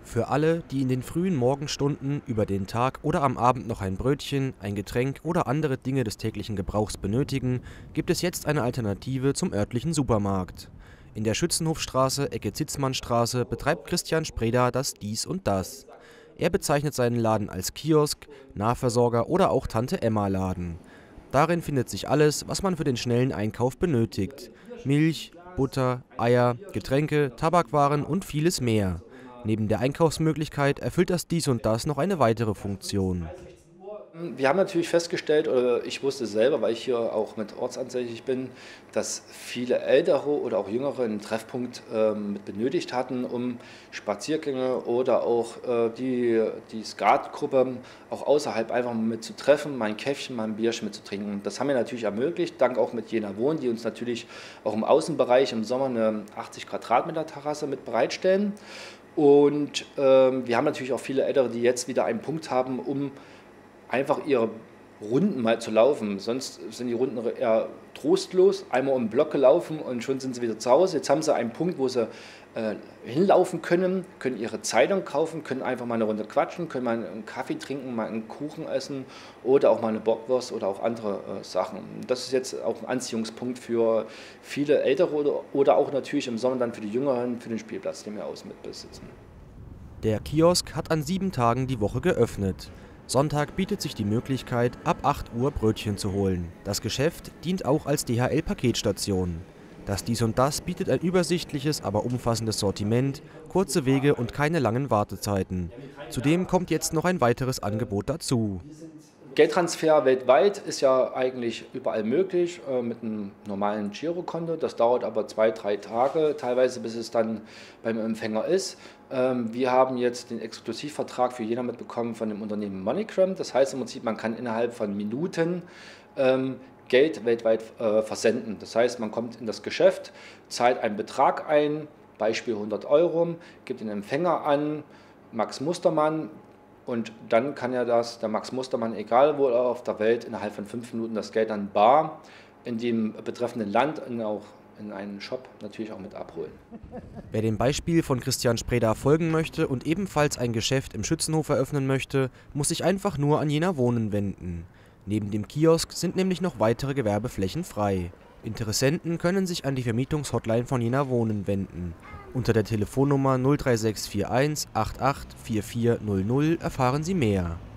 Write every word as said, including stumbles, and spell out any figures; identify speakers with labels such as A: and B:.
A: Für alle, die in den frühen Morgenstunden, über den Tag oder am Abend noch ein Brötchen, ein Getränk oder andere Dinge des täglichen Gebrauchs benötigen, gibt es jetzt eine Alternative zum örtlichen Supermarkt. In der Schützenhofstraße, Ecke Zitzmannstraße, betreibt Christian Spreda das Dies und Das. Er bezeichnet seinen Laden als Kiosk, Nahversorger oder auch Tante-Emma-Laden. Darin findet sich alles, was man für den schnellen Einkauf benötigt: Milch, Butter, Eier, Getränke, Tabakwaren und vieles mehr. Neben der Einkaufsmöglichkeit erfüllt das Dies und Das noch eine weitere Funktion.
B: Wir haben natürlich festgestellt, oder ich wusste selber, weil ich hier auch mit ortsansässig bin, dass viele Ältere oder auch Jüngere einen Treffpunkt ähm, mit benötigt hatten, um Spaziergänge oder auch äh, die, die Skatgruppe auch außerhalb einfach mal mit zu treffen, mal ein Käffchen, mal ein Bierchen mitzutrinken. Das haben wir natürlich ermöglicht, dank auch mit Jena Wohnen, die uns natürlich auch im Außenbereich im Sommer eine achtzig Quadratmeter Terrasse mit bereitstellen. Und ähm, wir haben natürlich auch viele Ältere, die jetzt wieder einen Punkt haben, um einfach ihre Runden mal zu laufen. Sonst sind die Runden eher trostlos. Einmal um den Block gelaufen und schon sind sie wieder zu Hause. Jetzt haben sie einen Punkt, wo sie äh, hinlaufen können, können ihre Zeitung kaufen, können einfach mal eine Runde quatschen, können mal einen Kaffee trinken, mal einen Kuchen essen oder auch mal eine Bockwurst oder auch andere äh, Sachen. Das ist jetzt auch ein Anziehungspunkt für viele Ältere oder, oder auch natürlich im Sommer dann für die Jüngeren, für den Spielplatz, den wir aus mit besitzen.
A: Der Kiosk hat an sieben Tagen die Woche geöffnet. Sonntag bietet sich die Möglichkeit, ab acht Uhr Brötchen zu holen. Das Geschäft dient auch als D H L-Paketstation. Das Dies und Das bietet ein übersichtliches, aber umfassendes Sortiment, kurze Wege und keine langen Wartezeiten. Zudem kommt jetzt noch ein weiteres Angebot dazu.
B: Geldtransfer weltweit ist ja eigentlich überall möglich äh, mit einem normalen Girokonto. Das dauert aber zwei, drei Tage, teilweise bis es dann beim Empfänger ist. Ähm, wir haben jetzt den Exklusivvertrag für Jena mitbekommen von dem Unternehmen MoneyGram. Das heißt im Prinzip, man kann innerhalb von Minuten ähm, Geld weltweit äh, versenden. Das heißt, man kommt in das Geschäft, zahlt einen Betrag ein, Beispiel hundert Euro, gibt den Empfänger an, Max Mustermann. Und dann kann ja das, der Max Mustermann, egal wo er auf der Welt, innerhalb von fünf Minuten das Geld dann bar in dem betreffenden Land und auch in einen Shop natürlich auch mit abholen.
A: Wer dem Beispiel von Christian Spreda folgen möchte und ebenfalls ein Geschäft im Schützenhof eröffnen möchte, muss sich einfach nur an Jena Wohnen wenden. Neben dem Kiosk sind nämlich noch weitere Gewerbeflächen frei. Interessenten können sich an die Vermietungshotline von Jena Wohnen wenden. Unter der Telefonnummer null drei sechs vier eins acht acht vier vier null null erfahren Sie mehr.